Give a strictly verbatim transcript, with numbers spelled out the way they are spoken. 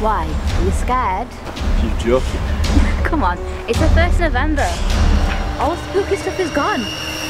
Why? Are you scared? You're joking. Come on, it's the first of November. All spooky stuff is gone.